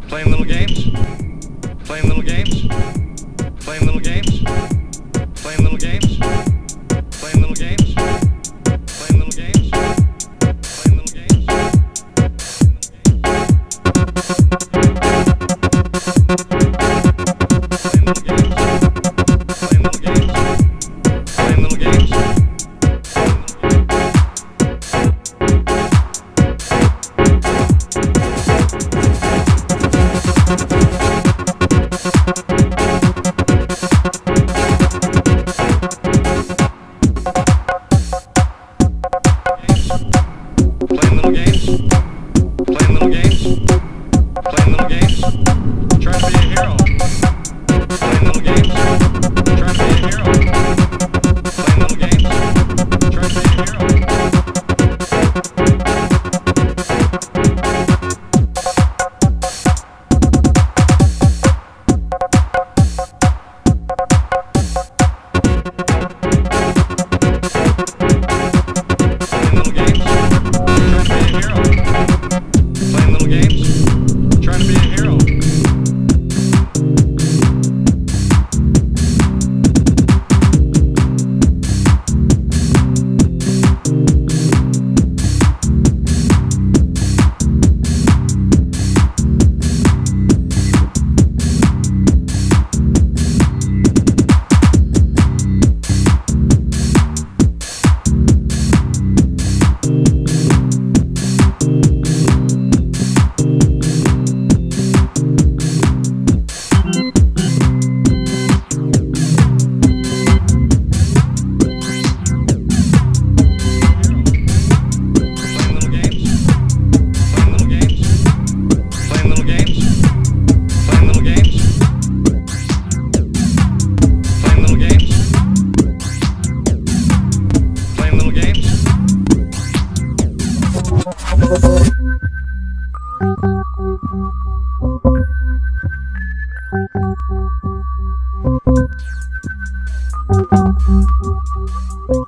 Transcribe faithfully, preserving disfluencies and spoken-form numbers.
Playing little games? Playing little games? Playing little games? Playing little games? Playing little games? Playing little games? Playing little games? Playing little games? Playing little games? Playing little games? Playing little games? Playing little games? Playing little games? Trying to be a hero. Playing little games? Trying to be a hero. Playing little games? Trying to be a hero. Playing little games? Trying to be a hero. Thank you.